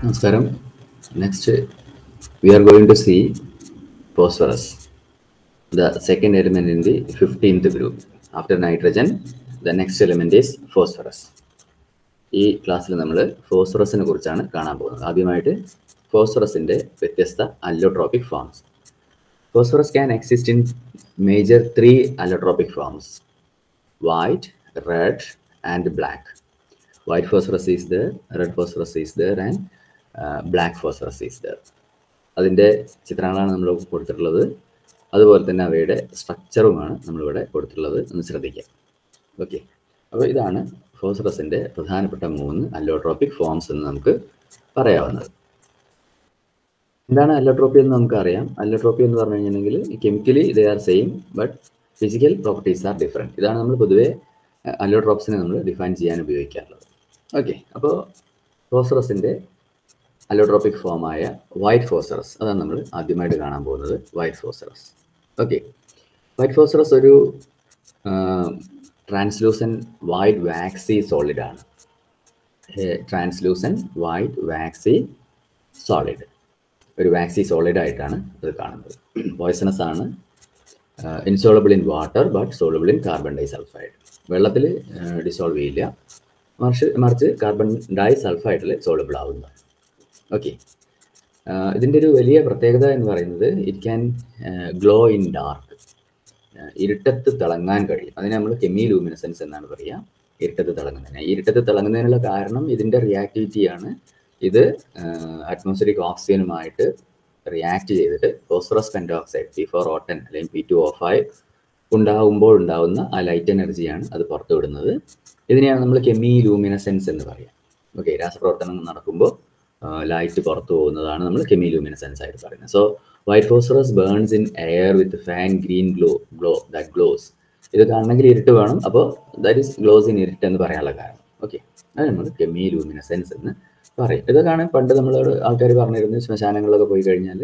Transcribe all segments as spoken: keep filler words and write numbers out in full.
Namaskaram. Next, we are going to see phosphorus, the second element in the fifteenth group. After nitrogen, the next element is phosphorus. ഈ ക്ലാസ്സിൽ നമ്മൾ ഫോസ്ഫറസിനെ കുറിച്ചാണ് കാണാൻ പോകുന്നത്. ആദ്യമായിട്ട് ഫോസ്ഫറസിൻ്റെ വ്യത്യസ്ത allotropic forms. Phosphorus can exist in major three allotropic forms: white, red and black. White phosphorus is there, red phosphorus is there and black phosphorus is there. അതിൻ്റെ ചിത്രങ്ങളാണ് നമ്മൾ കൊടുത്തിട്ടുള്ളത്. അതുപോലെ തന്നെ അവയുടെ സ്ട്രക്ചറുമാണ് നമ്മളിവിടെ കൊടുത്തിട്ടുള്ളത്. ഒന്ന് ശ്രദ്ധിക്കാം. ഓക്കെ, അപ്പോൾ ഇതാണ് ഫോസ്ഫറസിൻ്റെ പ്രധാനപ്പെട്ട മൂന്ന് അല്ലോട്രോപിക് ഫോംസ് എന്ന് നമുക്ക് പറയാവുന്നത്. എന്താണ് അല്ലോട്രോപ്പി എന്ന് നമുക്കറിയാം. അല്ലോട്രോപ്പി എന്ന് പറഞ്ഞു കഴിഞ്ഞിട്ടുണ്ടെങ്കിൽ chemically they are same but physical properties are different. ഇതാണ് നമ്മൾ പൊതുവെ അല്ലോട്രോപ്സിനെ നമ്മൾ ഡിഫൈൻ ചെയ്യാൻ ഉപയോഗിക്കാറുള്ളത്. ഓക്കെ, അപ്പോൾ ഫോസ്ഫറസിൻ്റെ അല്ലോട്രോപിക് ഫോമായ വൈറ്റ് ഫോസ്ഫറസ്, അതാണ് നമ്മൾ ആദ്യമായിട്ട് കാണാൻ പോകുന്നത്. White phosphorus. Okay, white phosphorus ഒരു ട്രാൻസ്ലൂസൻ വൈറ്റ് വാക്സി സോളിഡ് ആണ്. ട്രാൻസ്ലൂസൻ വൈറ്റ് വാക്സി സോളിഡ്, ഒരു വാക്സി സോളിഡ് ആയിട്ടാണ് ഇത് കാണുന്നത്. പോയ്സണസ് ആണ്. Insoluble in water but soluble in carbon disulphide. വെള്ളത്തിൽ ഡിസോൾവ് ചെയ്യില്ല, മറിച്ച് മറിച്ച് കാർബൺ ഡൈസൾഫൈഡിൽ സോളബിൾ ആവുന്നതാണ്. ഓക്കെ, ഇതിൻ്റെ ഒരു വലിയ പ്രത്യേകത എന്ന് പറയുന്നത് it can glow in dark. ഇരുട്ടത്ത് തിളങ്ങാൻ കഴിയും. അതിന് നമ്മൾ കെമി ലൂമിനസെൻസ് എന്നാണ് പറയുക. ഇരുട്ടത്ത് തിളങ്ങുന്നതിന് ഇരുട്ടത്ത് തിളങ്ങുന്നതിനുള്ള കാരണം ഇതിൻ്റെ റിയാക്ടിവിറ്റിയാണ്. ഇത് അറ്റ്മോസ്ഫിയറിക് ഓക്സിജനുമായിട്ട് റിയാക്ട് ചെയ്തിട്ട് phosphorus pentoxide P four O ten അല്ലെങ്കിൽ പി ടു ഒ ഫൈവ് ഉണ്ടാകുമ്പോൾ ഉണ്ടാകുന്ന ആ ലൈറ്റ് എനർജിയാണ് അത് പുറത്തു വിടുന്നത്. ഇതിനെയാണ് നമ്മൾ കെമി ലൂമിനസെൻസ് എന്ന് പറയുക. ഓക്കെ, രാസപ്രവർത്തനം നടക്കുമ്പോൾ ലൈറ്റ് പുറത്തു പോകുന്നതാണ് നമ്മൾ കെമി ലൂമിനസെൻസ് ആയിട്ട് പറയുന്നത്. So white phosphorus burns in air with faint green glow glow that glows. ഇത് കാണണമെങ്കിൽ ഇരുട്ട് വേണം. അപ്പോൾ ദാറ്റ് ഈസ് ഗ്ലോസ് ഇൻ ഇരുട്ട് എന്ന് പറയാനുള്ള കാരണം. ഓക്കെ, അത് നമ്മൾ കെമി ലൂമിനസെൻസ് എന്ന് പറയും. ഇതൊക്കെയാണ് പണ്ട് നമ്മളോട് ആൾക്കാർ പറഞ്ഞിരുന്നത്, ശ്മശാനങ്ങളിലൊക്കെ പോയി കഴിഞ്ഞാൽ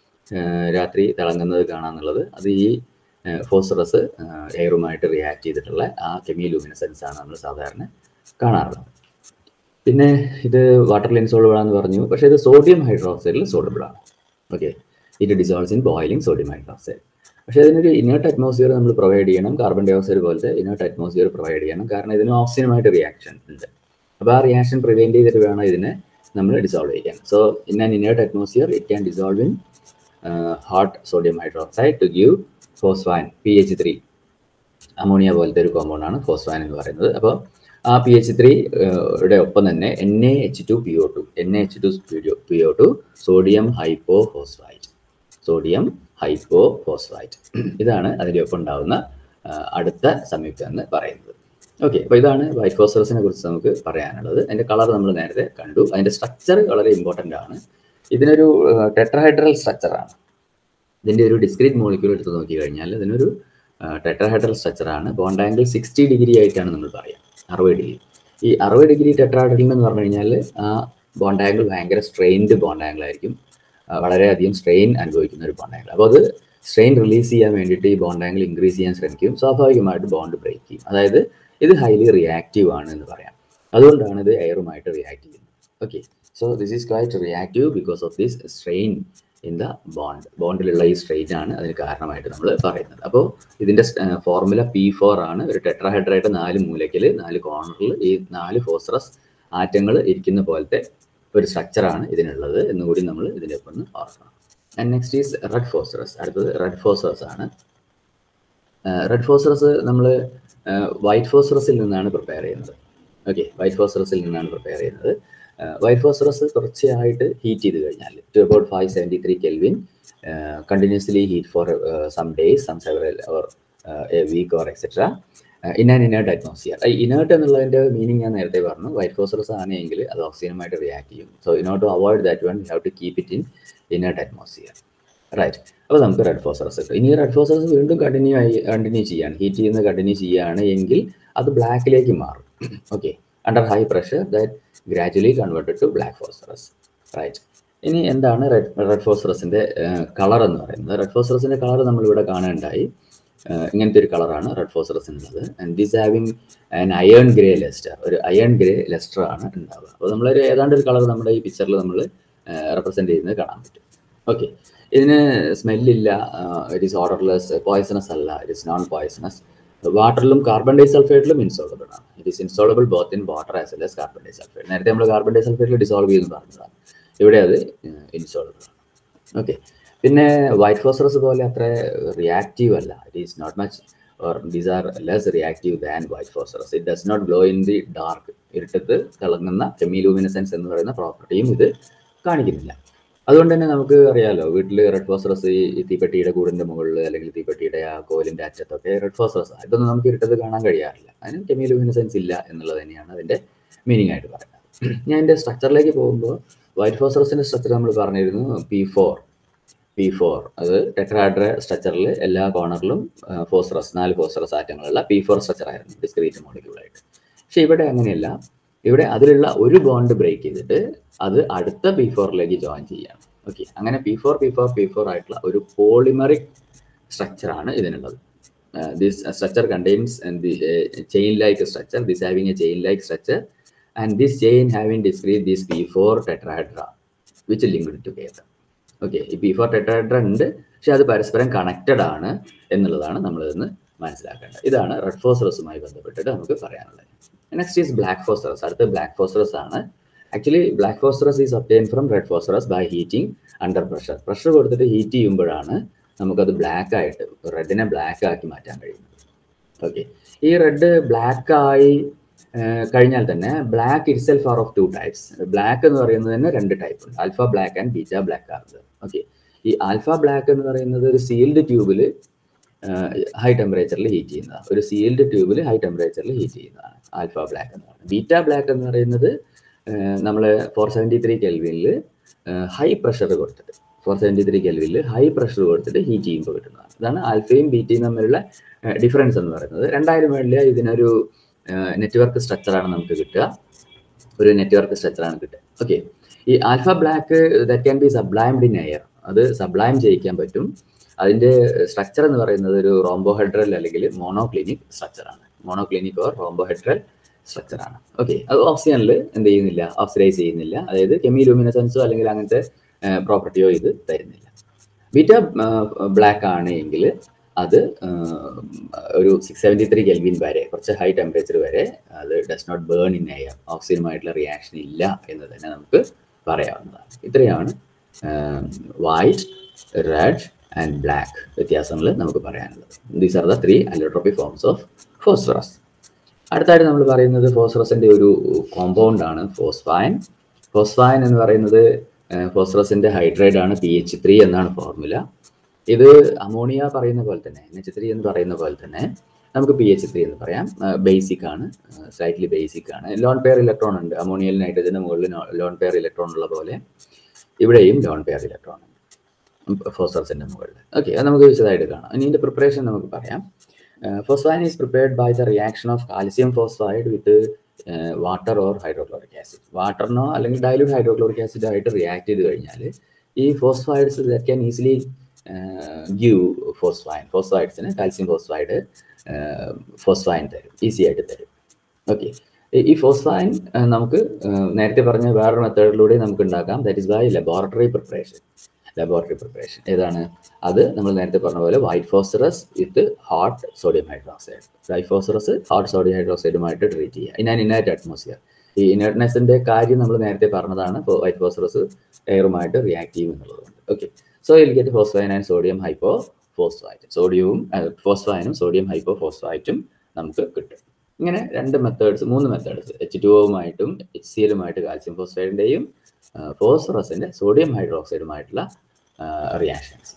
രാത്രി തിളങ്ങുന്നത് കാണാമെന്നുള്ളത്. അത് ഈ ഫോസ്ഫറസ് എയറുമായിട്ട് റിയാക്ട് ചെയ്തിട്ടുള്ള ആ കെമി ലൂമിനസെൻസ് ആണ് നമ്മൾ സാധാരണ കാണാറുള്ളത്. പിന്നെ ഇത് വാട്ടറിൽ ഇൻസോൾബിൾ ആണെന്ന് പറഞ്ഞു, പക്ഷേ ഇത് സോഡിയം ഹൈഡ്രോക്സൈഡിൽ സോൾബിൾ ആണ്. Okay, it dissolves in boiling sodium hydroxide. പക്ഷേ ഇതിനൊരു ഇനേർട്ട് അറ്റ്മോസ്ഫിയർ നമ്മൾ പ്രൊവൈഡ് ചെയ്യണം. കാർബൺ ഡൈ ഓക്സൈഡ് പോലത്തെ ഇനേർട്ട് അറ്റ്മോസ്ഫിയർ പ്രൊവൈഡ് ചെയ്യണം. കാരണം ഇതിന് ഓക്സിജനുമായിട്ട് റിയാക്ഷൻ ഉണ്ട്. അപ്പോൾ ആ റിയാക്ഷൻ പ്രിവെൻറ്റ് ചെയ്തിട്ട് വേണം ഇതിനെ നമ്മൾ ഡിസോൾവ് ചെയ്യാൻ. So in an inert atmosphere it can dissolve in hot sodium hydroxide to give phosphine P H three. Ammonia പോലത്തെ ഒരു കോമ്പൗണ്ടാണ് ഫോസ്ഫൈൻ എന്ന് പറയുന്നത്. അപ്പോൾ ആ പി എച്ച് ത്രീ യുടെ ഒപ്പം തന്നെ N A H two P O two N A H two P O two sodium hypo phosphite sodium hypo phosphite ഇതാണ് അതിൻ്റെ ഒപ്പം ഉണ്ടാകുന്ന അടുത്ത സംയുക്തം എന്ന് പറയുന്നത്. ഓക്കെ, അപ്പോൾ ഇതാണ് വൈറ്റ് ഫോസ്ഫറസിനെ കുറിച്ച് നമുക്ക് പറയാനുള്ളത്. അതിൻ്റെ കളർ നമ്മൾ നേരത്തെ കണ്ടു. അതിൻ്റെ സ്ട്രക്ചർ വളരെ ഇമ്പോർട്ടൻ്റ് ആണ്. ഇതിനൊരു ടെട്രാഹൈഡ്രൽ സ്ട്രക്ചറാണ്. ഇതിൻ്റെ ഒരു ഡിസ്ക്രീറ്റ് മോളിക്യൂൾ എടുത്ത് നോക്കി കഴിഞ്ഞാൽ ഇതിനൊരു ടെട്രാഹൈഡ്രൽ സ്ട്രക്ചറാണ്. ബോണ്ട് ആംഗിൾ സിക്സ്റ്റി ഡിഗ്രി ആയിട്ടാണ് നമ്മൾ പറയുക, അറുപത് ഡിഗ്രി. ഈ അറുപത് ഡിഗ്രി ടെട്രാഹൈഡ്രൽ എന്ന് പറഞ്ഞു കഴിഞ്ഞാൽ ആ ബോണ്ട് ആംഗിൾ ഭയങ്കര സ്ട്രെയിൻഡ് ബോണ്ട് ആംഗിൾ ആയിരിക്കും. വളരെയധികം സ്ട്രെയിൻ അനുഭവിക്കുന്ന ഒരു ബോണ്ട് ആംഗിൾ. അപ്പോൾ അത് സ്ട്രെയിൻ റിലീസ് ചെയ്യാൻ വേണ്ടിയിട്ട് ഈ ബോണ്ട് ആംഗിൾ ഇൻക്രീസ് ചെയ്യാൻ ശ്രമിക്കും. സ്വാഭാവികമായിട്ട് ബോണ്ട് ബ്രേക്ക് ചെയ്യും. അതായത് ഇത് ഹൈലി റിയാക്റ്റീവ് ആണ് എന്ന് പറയാം. അതുകൊണ്ടാണ് ഇത് എയറുമായിട്ട് റിയാക്ട് ചെയ്യുന്നത്. Okay, so this is quite reactive because of this strain in the bond. ബോണ്ടിലുള്ള ഈ സ്ട്രെയിൻ ആണ് അതിന് കാരണമായിട്ട് നമ്മൾ പറയുന്നത്. അപ്പോൾ ഇതിൻ്റെ ഫോർമുല പി ഫോർ ആണ്. ഒരു ടെട്രാഹൈഡ്രേറ്റ് നാല് മൂലയ്ക്കൽ നാല് കോർണറിൽ ഈ നാല് ഫോസ്ഫറസ് ആറ്റങ്ങൾ ഇരിക്കുന്ന പോലത്തെ ഒരു സ്ട്രക്ചറാണ് ഇതിനുള്ളത് എന്നുകൂടി നമ്മൾ ഇതിൻ്റെ ഒപ്പം ഒന്ന് ഓർക്കണം. And next is red phosphorus. അടുത്തത് റെഡ് ഫോസ്ഫറസ് ആണ്. റെഡ് ഫോസ്ഫറസ് നമ്മൾ വൈറ്റ് ഫോസ്ഫറസിൽ നിന്നാണ് പ്രിപ്പയർ ചെയ്യുന്നത്. ഓക്കെ, വൈറ്റ് ഫോസ്ഫറസിൽ നിന്നാണ് പ്രിപ്പയർ ചെയ്യുന്നത്. വൈറ്റ് ഫോസ്ഫറസ് തുടർച്ചയായിട്ട് ഹീറ്റ് ചെയ്ത് കഴിഞ്ഞാൽ to about five seventy three kelvin continuously heat for some days some several or a week or etcetera in an inert atmosphere. ഈ ഇനേർട്ട് എന്നുള്ളതിൻ്റെ മീനിങ് ഞാൻ നേരത്തെ പറഞ്ഞു. വൈറ്റ് ഫോസ്ഫറസ് ആണെങ്കിൽ അത് ഓക്സിജനുമായിട്ട് റിയാക്ട് ചെയ്യും. So in order to avoid that one you have to keep it in inert atmosphere. Right, അപ്പോൾ നമുക്ക് റെഡ് ഫോസ്ഫറസ് കിട്ടും. ഇനി റെഡ് ഫോസ്ഫറസ് വീണ്ടും കണ്ടിന്യൂ ആയി കണ്ടിന്യൂ ചെയ്യുകയാണ്, ഹീറ്റ് ചെയ്യുന്നത് കണ്ടിന്യൂ ചെയ്യുകയാണ് എങ്കിൽ അത് ബ്ലാക്കിലേക്ക് മാറും. Okay, under high pressure that gradually converted to black phosphorus. Right, ഇനി എന്താണ് റെഡ് റെഡ് ഫോസ്ഫറസിൻ്റെ കളർ എന്ന് പറയുന്നത്? റെഡ് ഫോസ്ഫറസിൻ്റെ കളർ നമ്മളിവിടെ കാണാനുണ്ടായി. ഇങ്ങനത്തെ ഒരു കളറാണ് റെഡ് ഫോസ്ഫറസ് ഉള്ളത്. And this having an iron grey lustre, ഒരു അയൺ ഗ്രേ ലെസ്റ്റർ ആണ് ഉണ്ടാവുക. അപ്പോൾ നമ്മളൊരു ഏതാണ്ട് ഒരു കളർ നമ്മുടെ ഈ പിക്ചറിൽ നമ്മൾ റെപ്രസെൻറ്റ് ചെയ്യുന്നത് കാണാൻ പറ്റും. ഓക്കെ, ഇതിന് സ്മെല്ലില്ല, ഇറ്റ് ഈസ് ഓർഡർലെസ്, പോയ്സണസ് അല്ല, ഇറ്റ് ഈസ് നോൺ പോയ്സണസ്. വാട്ടറിലും കാർബൺ ഡൈ സൾഫേറ്റിലും ഇൻസോളബിൾ ആണ്. It is insoluble both in water as well as carbon disulphate. നേരത്തെ നമ്മൾ കാർബൺ ഡൈ സൾഫേറ്റിൽ ഡിസോൾവ് ചെയ്യുന്നു പറഞ്ഞതാണ്, ഇവിടെ അത് ഇൻസോളബിൾ ആണ്. ഓക്കെ, പിന്നെ വൈറ്റ് ഫോസ്ഫറസ് പോലെ അത്ര റിയാക്റ്റീവ് അല്ല. It is not much or these are less reactive than white phosphorus. It does not glow in the dark. ഇരുട്ടത്ത് തിളങ്ങുന്ന കെമിലൂമിനസെൻസ് എന്ന് പറയുന്ന പ്രോപ്പർട്ടിയും ഇത് കാണിക്കുന്നില്ല. അതുകൊണ്ട് തന്നെ നമുക്ക് അറിയാമല്ലോ, വീട്ടിൽ റെഡ് ഫോസ്ഫറസ് ഈ തീപ്പെട്ടിയുടെ കൂടിൻ്റെ മുകളിൽ അല്ലെങ്കിൽ തീപ്പെട്ടിയുടെ ആ കോലിൻ്റെ അറ്റത്തൊക്കെ റെഡ് ഫോസ്ഫറസ്, ഇതൊന്നും നമുക്ക് ഇരുട്ടത്ത് കാണാൻ കഴിയാറില്ല. അതിന് കെമിലൂമിനസെൻസ് ഇല്ല എന്നുള്ളത് തന്നെയാണ് അതിൻ്റെ മീനിങ് ആയിട്ട് പറയുന്നത്. ഞാൻ എൻ്റെ സ്ട്രക്ചറിലേക്ക് പോകുമ്പോൾ വൈറ്റ് ഫോസ്ഫറസിൻ്റെ സ്ട്രക്ചർ നമ്മൾ പറഞ്ഞിരുന്നു പി ഫോർ പി ഫോർ അത് ടെട്രാഹെഡ്ര സ്ട്രക്ചറിൽ എല്ലാ കോർണറിലും ഫോസ്ഫറസ്, നാല് ഫോസ്ഫറസ് ആറ്റങ്ങളുള്ള പി ഫോർ സ്ട്രക്ചർ ആയിരുന്നു ഡിസ്ക്രീറ്റ് മോളിക്യൂളായിട്ട്. പക്ഷെ ഇവിടെ അങ്ങനെയല്ല. ഇവിടെ അതിലുള്ള ഒരു ബോണ്ട് ബ്രേക്ക് ചെയ്തിട്ട് അത് അടുത്ത പി ഫോറിലേക്ക് ജോയിൻ ചെയ്യാണ്. ഓക്കെ, അങ്ങനെ P four P four P four ആയിട്ടുള്ള ഒരു പോളിമറിക് സ്ട്രക്ചറാണ് ഇതിനുള്ളത്. This structure contains the chain like structure, this having a chain like structure and this chain having discrete this P four tetrahedra which linked together. Okay, ഈ P four tetrahedra ഉണ്ട്, പക്ഷെ അത് പരസ്പരം connected ആണ് എന്നുള്ളതാണ് നമ്മൾ ഇന്ന് മനസ്സിലാക്കേണ്ടത്. ഇതാണ് റെഡ് ഫോസ്ഫറസുമായി ബന്ധപ്പെട്ടിട്ട് നമുക്ക് പറയാനുള്ളത്. Next is black phosphorus. അടുത്ത ബ്ലാക്ക് ഫോസ്ഫറസ് ആണ്. Actually black phosphorus is obtain from red phosphorus by heating under pressure. Pressure കൊടുത്തിട്ട് ഹീറ്റ് ചെയ്യുമ്പോഴാണ് നമുക്കത് ബ്ലാക്ക് ആയിട്ട്, റെഡിനെ ബ്ലാക്ക് ആക്കി മാറ്റാൻ കഴിയുന്നത്. ഓക്കെ, ഈ റെഡ് ബ്ലാക്ക് ആയി കഴിഞ്ഞാൽ തന്നെ black itself are of two types. Black എന്ന് പറയുന്നത് തന്നെ രണ്ട് ടൈപ്പ് ഉണ്ട്, alpha black and beta black ആണ്. ഓക്കെ, ഈ ആൽഫ ബ്ലാക്ക് എന്ന് പറയുന്നത് ഒരു സീൽഡ് ട്യൂബിൽ ഹൈ ടെമ്പറേച്ചറിൽ ഹീറ്റ് ചെയ്യുന്നതാണ്. ഒരു സീൽഡ് ട്യൂബിൽ ഹൈ ടെമ്പറേച്ചറിൽ ഹീറ്റ് ചെയ്യുന്നതാണ് ആൽഫ ബ്ലാക്ക് എന്ന് പറയുന്നത്. ബീറ്റ ബ്ലാക്ക് എന്ന് പറയുന്നത് നമ്മൾ ഫോർ സെവൻറ്റി ത്രീ കെൽവിനിൽ ഹൈ പ്രഷർ കൊടുത്തിട്ട് ഫോർ സെവൻറ്റി ത്രീ കെൽവിനിൽ ഹൈ പ്രഷർ കൊടുത്തിട്ട് ഹീറ്റ് ചെയ്യുമ്പോൾ കിട്ടുന്നതാണ്. ഇതാണ് ആൽഫയും ബീറ്റയും തമ്മിലുള്ള ഡിഫറൻസ് എന്ന് പറയുന്നത്. രണ്ടായിരം വേണ്ടിയ ഇതിനൊരു നെറ്റ്വർക്ക് സ്ട്രക്ചറാണ് നമുക്ക് കിട്ടുക, ഒരു നെറ്റ്വർക്ക് സ്ട്രക്ചറാണ് കിട്ടുക. ഓക്കെ, ഈ alpha black that can be sublimed in air, അത് സബ്ലൈം ചെയ്യിക്കാൻ പറ്റും. അതിൻ്റെ സ്ട്രക്ചർ എന്ന് പറയുന്നത് ഒരു റോംബോഹെഡ്രൽ അല്ലെങ്കിൽ മോണോക്ലിനിക് സ്ട്രക്ചറാണ്. മോണോക്ലിനിക് ഓർ റോംബോഹെഡ്രൽ സ്ട്രക്ചറാണ്. ഓക്കെ, അത് ഓക്സിജനിൽ എന്ത് ചെയ്യുന്നില്ല, ഓക്സിഡൈസ് ചെയ്യുന്നില്ല, അതായത് കെമിലൂമിനസെൻസോ അല്ലെങ്കിൽ അങ്ങനത്തെ പ്രോപ്പർട്ടിയോ ഇത് തരുന്നില്ല. ബീറ്റ ബ്ലാക്ക് ആണ് എങ്കിൽ അത് ഒരു സിക്സ് സെവൻറ്റി ത്രീ കെൽവിൻ വരെ, കുറച്ച് ഹൈ ടെമ്പറേച്ചർ വരെ അത് does not burn in air, ഓക്സിജനുമായിട്ടുള്ള റിയാക്ഷൻ ഇല്ല എന്ന് തന്നെ നമുക്ക് പറയാവുന്നതാണ്. ഇത്രയാണ് വൈറ്റ്, റെഡ് ആൻഡ് ബ്ലാക്ക് വ്യത്യാസങ്ങൾ നമുക്ക് പറയാനുള്ളത്. These are the three allotropic forms of phosphorus. അടുത്തായിട്ട് നമ്മൾ പറയുന്നത് ഫോസ്ഫറസിൻ്റെ ഒരു കോമ്പൗണ്ട് ആണ് ഫോസ്ഫൈൻ. ഫോസ്ഫൈൻ എന്ന് പറയുന്നത് ഫോസ്ഫറസിൻ്റെ ഹൈഡ്രേറ്റ് ആണ്, പി എച്ച് ത്രീ എന്നാണ് ഫോർമുല. ഇത് അമോണിയ പറയുന്ന പോലെ തന്നെ, എൻ എച്ച് ത്രീ എന്ന് പറയുന്ന പോലെ തന്നെ നമുക്ക് പി എച്ച് ത്രീ എന്ന് പറയാം. ബേസിക് ആണ്, സ്ലൈറ്റ്ലി ബേസിക് ആണ്. ലോൺ പെയർ ഇലക്ട്രോൺ ഉണ്ട്. അമോണിയൽ നൈട്രജൻ്റെ മുകളിൽ ലോൺ പെയർ ഇലക്ട്രോൺ ഉള്ള പോലെ ഇവിടെയും ലോൺ പെയർ ഇലക്ട്രോൺ ഉണ്ട് ഫോസ്ഫറസിൻ്റെ മുകളിൽ. ഓക്കെ, അത് നമുക്ക് വിശദമായിട്ട് കാണാം. ഇനി ഇതിൻ്റെ പ്രിപ്പറേഷൻ നമുക്ക് പറയാം. Phosphine is prepared by the reaction of calcium phosphide with water or hydrochloric acid. വാട്ടറിനോ അല്ലെങ്കിൽ ഡൈല്യൂട്ട് ഹൈഡ്രോക്ലോറിക് ആസിഡ് ആയിട്ട് റിയാക്ട് ചെയ്ത് കഴിഞ്ഞാൽ ഈ phosphides that can easily give phosphine, ഫോസ്ഫൈഡ്സിന് കാൽസ്യം ഫോസ്ഫൈഡ് ഫോസ്ഫൈൻ തരും, ഈസി ആയിട്ട് തരും. ഓക്കെ, ഈ ഫോസ്ഫൈൻ നമുക്ക് നേരത്തെ പറഞ്ഞ വേറൊരു മെത്തേഡിലൂടെ നമുക്ക് ഉണ്ടാക്കാം. That is by laboratory preparation. Laboratory preparation ഏതാണ്? അത് നമ്മൾ നേരത്തെ പറഞ്ഞ പോലെ white phosphorus with hot sodium hydroxide. White phosphorus hot sodium ഹൈഡ്രോക്സൈഡുമായിട്ട് ട്രീറ്റ് ചെയ്യുക ഇൻ ആൻ ഇനേർട്ട് അറ്റ്മോസ്ഫിയർ. ഈ ഇനേർട്ട്നെസ്സിൻ്റെ കാര്യം നമ്മൾ നേരത്തെ പറഞ്ഞതാണ്, വൈറ്റ് ഫോസ്ഫറസ് എയറുമായിട്ട് റിയാക്ട് ചെയ്യും എന്നുള്ളതുകൊണ്ട്. Okay, so we'll get phosphine and sodium hypo phosphite. സോഡിയവും ഫോസ്ഫൈനും സോഡിയം ഹൈപ്പോ ഫോസ്ഫൈറ്റും നമുക്ക് കിട്ടും. ഇങ്ങനെ രണ്ട് മെത്തേഡ്സ്, മൂന്ന് മെത്തേഡ്സ്, എച്ച് ടു ഒവുമായിട്ടും എച്ച് സി എല്ലുമായിട്ട് കാൽസ്യം ഫോസ്ഫൈഡിൻ്റെയും ഫോസ്ഫറസിൻ്റെ സോഡിയം ഹൈഡ്രോക്സൈഡുമായിട്ടുള്ള റിയാക്ഷൻസ്.